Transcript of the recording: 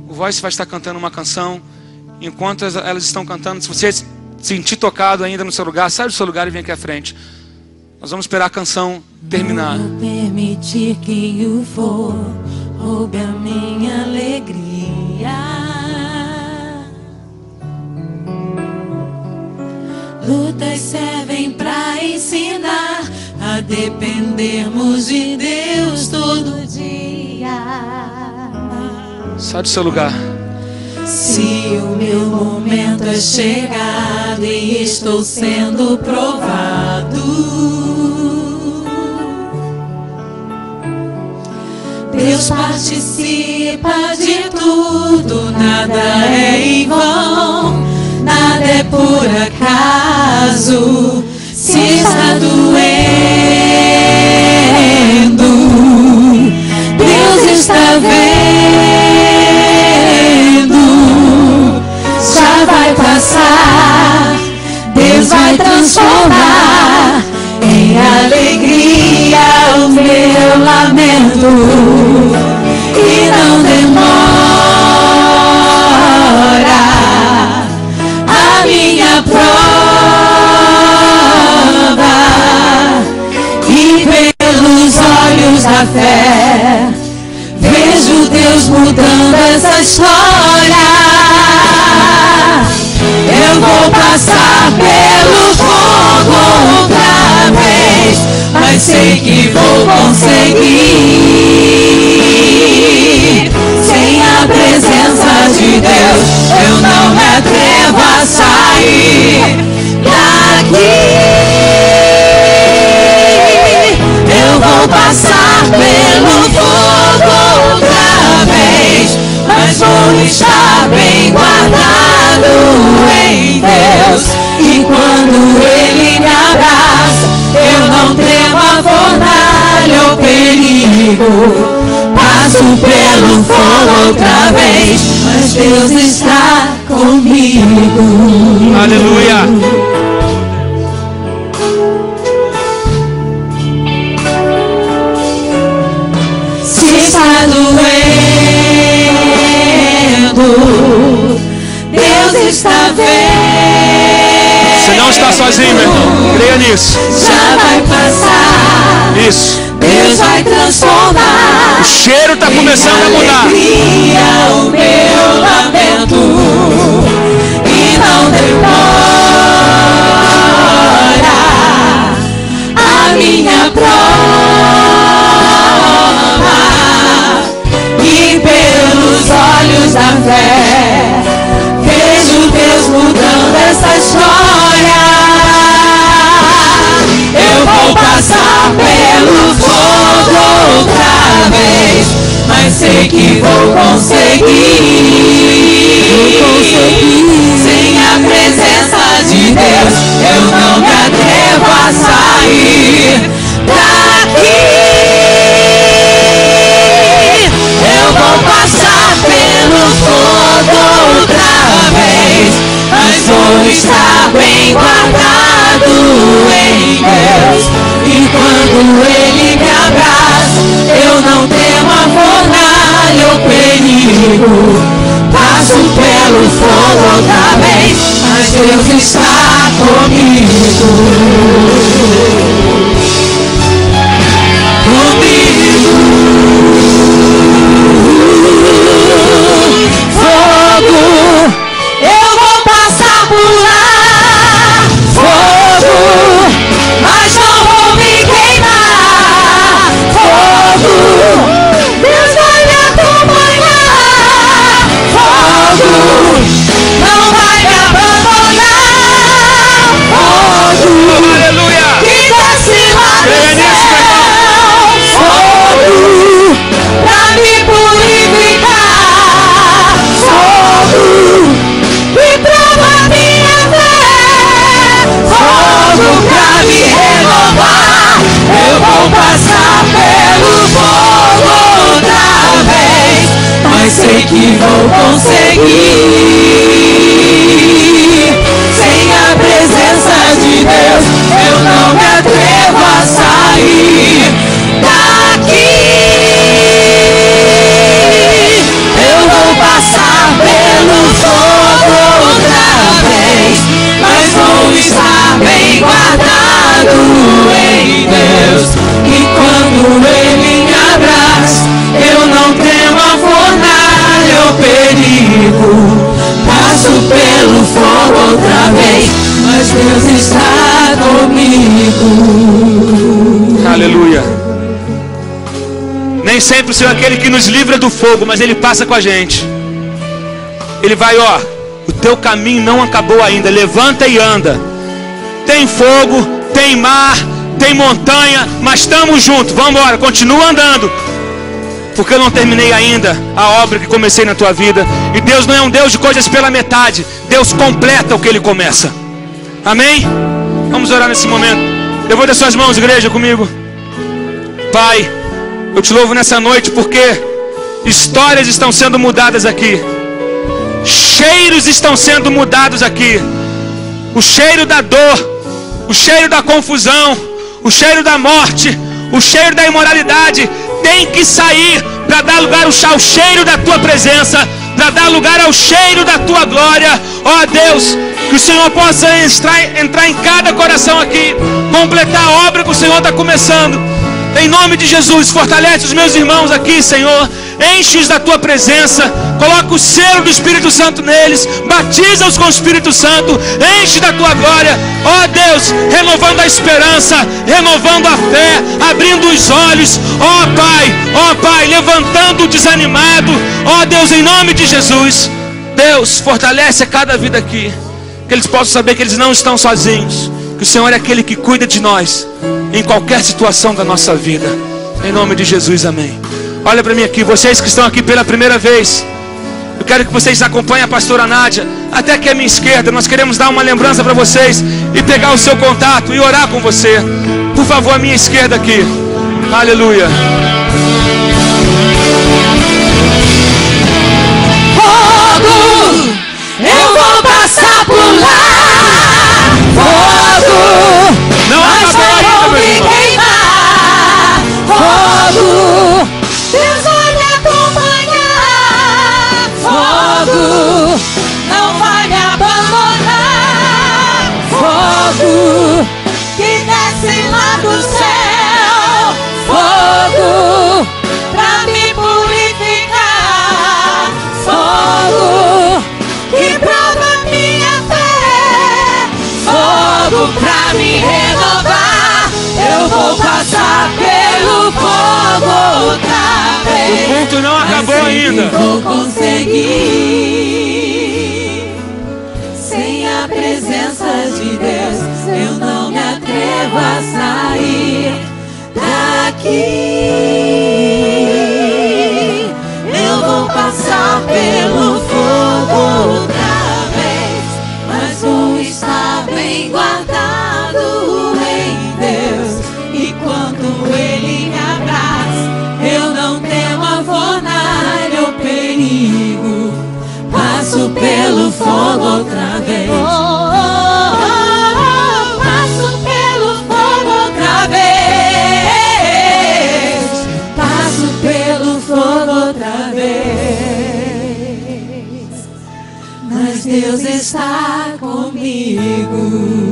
O Voice vai estar cantando uma canção. Enquanto elas estão cantando, se você se sentir tocado ainda no seu lugar, sai do seu lugar e vem aqui à frente. Nós vamos esperar a canção terminar. Não vou permitir que o fogo roube a minha alegria. Lutas servem para ensinar a dependermos de Deus todo dia. Sai do seu lugar. Se o meu momento é chegado e estou sendo provado, Deus participa de tudo, nada é em vão, nada é por acaso. Se está doendo, Deus está vendo, já vai passar, Deus vai transformar em alegria o meu lamento. E não demora a minha prova, e pelos olhos da fé vejo Deus mudando essa história. Eu vou passar pelo fogo outra vez, mas sei que vou conseguir. Sem a presença de Deus, eu não me atrevo a sair daqui. Eu vou passar pelo fogo outra vez, mas vou estar bem guardado em Deus. E quando Ele me abraça, eu não temo a fornalha ou perigo. Passo pelo fogo outra vez, mas Deus está comigo. Aleluia. Se está doendo, Deus está vendo. Você não está sozinho, meu irmão. Creia nisso. Já vai passar. Isso. Deus vai transformar. O cheiro está começando a mudar. Alegria, o meu lamento. E não demora a minha prova. E pelos olhos da fé vejo Deus mudando essa história. Eu vou passar pelo fogo outra vez, mas sei que vou conseguir. Sem a presença de Deus, eu não me atrevo a sair daqui. Eu vou passar pelo fogo outra vez, mas vou estar bem guardado em Deus. E quando Ele me abraça, eu não temo a fornalha ou perigo. Passo pelo fogo outra vez, mas Deus está comigo. Fogo, eu vou passar por lá. Fogo, mas não vou me queimar. Fogo, Deus vai me acompanhar. Fogo, não vai me abandonar. Fogo, Aleluia. que desce lá do céu. Fogo, pra me purificar. Fogo, que prova minha fé. Fogo pra me renovar. Eu vou passar pelo fogo outra vez, mas sei que vou conseguir. Sem a presença de Deus, eu não me atrevo a sair daqui. Eu vou passar vez, mas Deus está comigo. Aleluia. Nem sempre o Senhor é aquele que nos livra do fogo, mas Ele passa com a gente. Ele vai, ó, o teu caminho não acabou ainda, levanta e anda. Tem fogo, tem mar, tem montanha, mas estamos juntos, vamos embora, continua andando. Porque eu não terminei ainda a obra que comecei na tua vida. E Deus não é um Deus de coisas pela metade. Deus completa o que Ele começa. Amém? Vamos orar nesse momento. Levanta as suas mãos, igreja, comigo. Pai, eu te louvo nessa noite porque histórias estão sendo mudadas aqui. Cheiros estão sendo mudados aqui. O cheiro da dor, o cheiro da confusão, o cheiro da morte, o cheiro da imoralidade tem que sair para dar lugar ao cheiro da tua presença, para dar lugar ao cheiro da tua glória. Ó Deus, que o Senhor possa entrar em cada coração aqui, completar a obra que o Senhor está começando. Em nome de Jesus, fortalece os meus irmãos aqui, Senhor. Enche-os da tua presença. Coloca o selo do Espírito Santo neles. Batiza-os com o Espírito Santo. Enche da tua glória. Ó Deus, renovando a esperança, renovando a fé, abrindo os olhos. Ó Pai, levantando o desanimado. Ó Deus, em nome de Jesus. Deus, fortalece a cada vida aqui. Que eles possam saber que eles não estão sozinhos. Que o Senhor é aquele que cuida de nós em qualquer situação da nossa vida. Em nome de Jesus, amém. Olha para mim aqui, vocês que estão aqui pela primeira vez, eu quero que vocês acompanhem a pastora Nádia até aqui à minha esquerda. Nós queremos dar uma lembrança para vocês e pegar o seu contato e orar com você. Por favor, à minha esquerda aqui. Aleluia. Fogo, eu vou passar por lá. Fogo, não acabou ainda, meu irmão. Queimar. Fogo, Deus vai me acompanhar. Fogo, não vai me abandonar. Fogo, que desce lá do céu. Fogo, pra me purificar. Fogo, que prova minha fé. Fogo pra me renovar. Eu vou passar pelo fogo outra vez. O culto não acabou ainda. Vou conseguir. Sem a presença de Deus, eu não me atrevo a sair daqui. Eu vou passar pelo fogo outra vez, mas vou estar bem guardado em Deus. E quando Ele me abraça, eu não temo a fornalha ou perigo. Passo pelo fogo outra vez. Passo pelo fogo outra vez. Passo pelo fogo outra vez. Mas Deus está comigo.